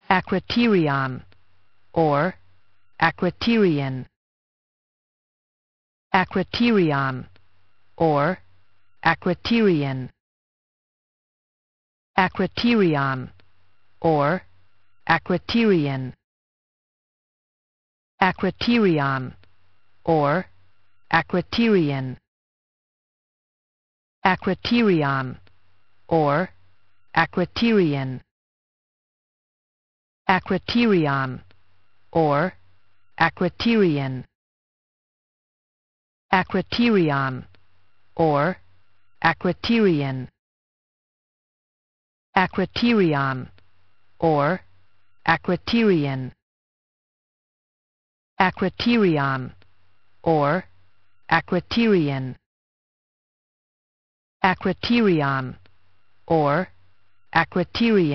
Acriterion or Acriterian. Acriterion or Acriterian. Acriterion or Acriterian. Acriterion or Acriterian. Acriterion or Acriterian. Acriterion or Acriterian. Acriterion or Acriterian. Acriterion or Acriterian. Acriterion or Acriterian. Acriterion or Acriterian.